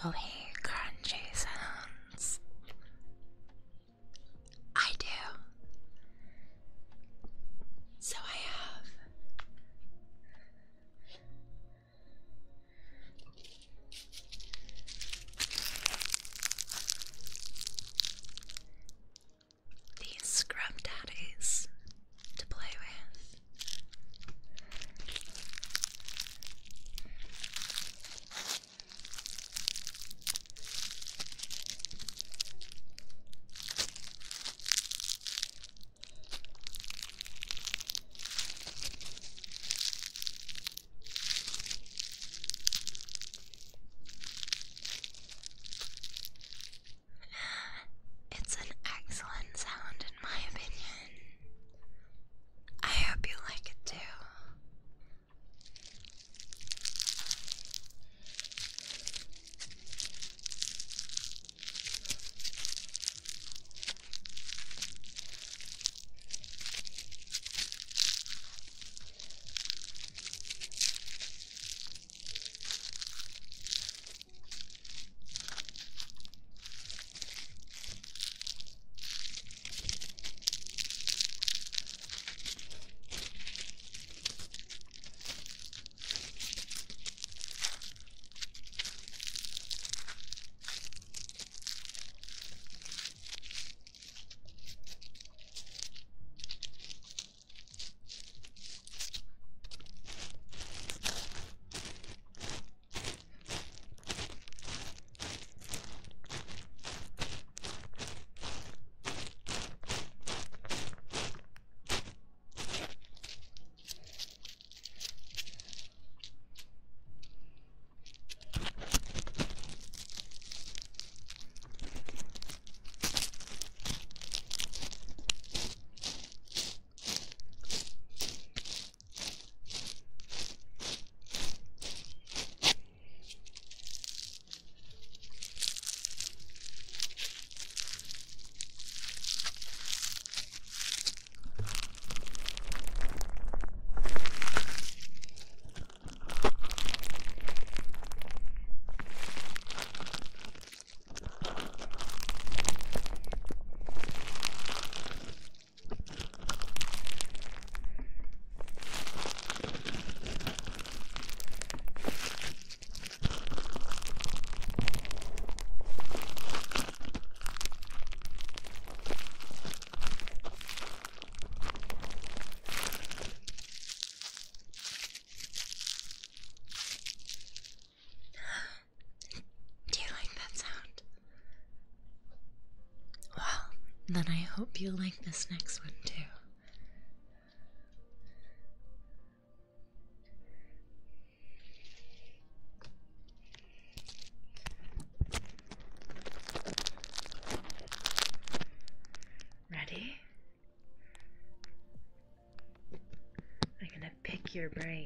squiggly, crunchy sounds. I do. So I have these scrub daddies to play with. It's an excellent sound in my opinion. I hope you like it too. Do you like that sound? Well, then I hope you like this next one too. Ready? I'm gonna pick your brain.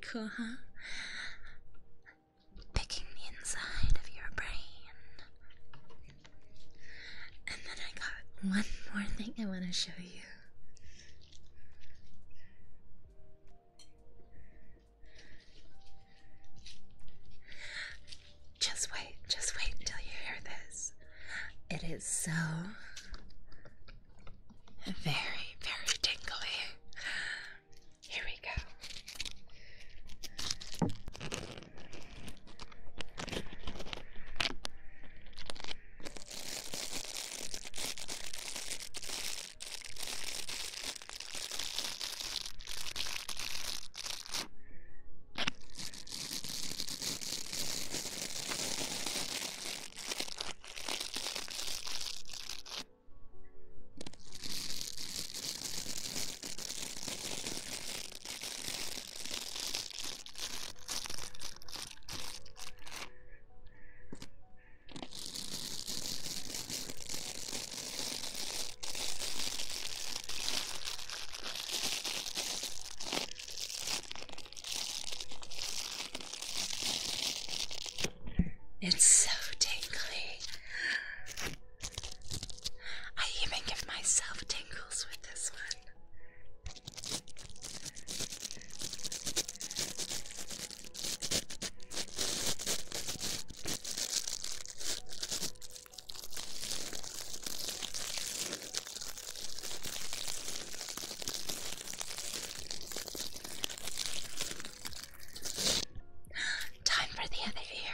Cool, huh? Picking the inside of your brain. And then I got one more thing I want to show you. Just wait until you hear this. It is so very, very tingly. Here we go. It's so tingly. I even give myself tingles with this one. Time for the other ear.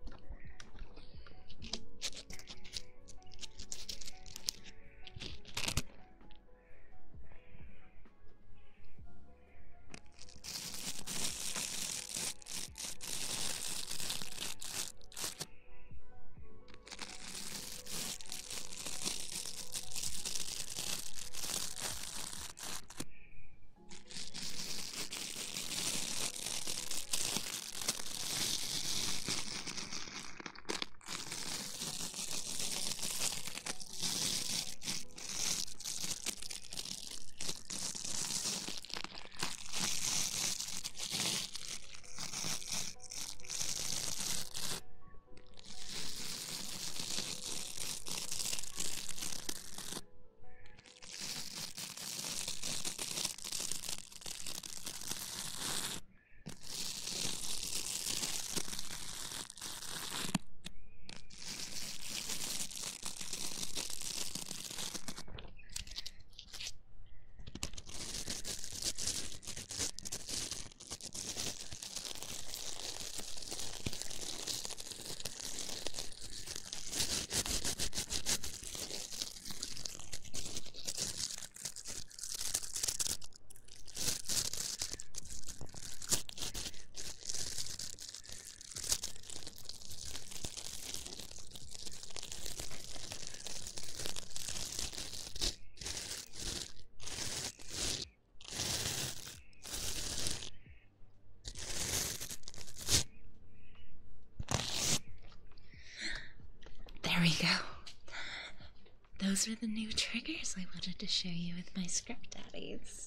There we go. Those are the new triggers I wanted to show you with my script daddies.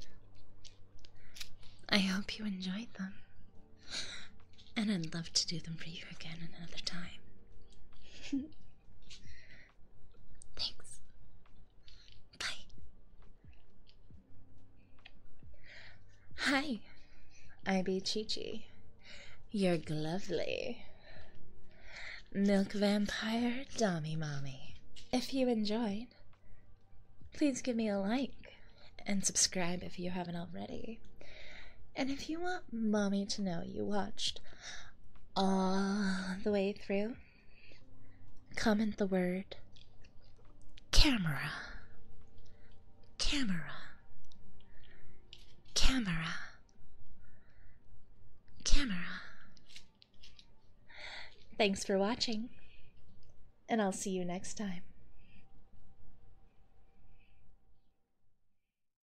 I hope you enjoyed them. And I'd love to do them for you again another time. Thanks. Bye. Hi, I be Chi-Chi, your lovely milk vampire Dami Mommy. If you enjoyed, please give me a like and subscribe if you haven't already. And if you want Mommy to know you watched all the way through, comment the word camera. Camera. Camera. Camera. Thanks for watching, and I'll see you next time.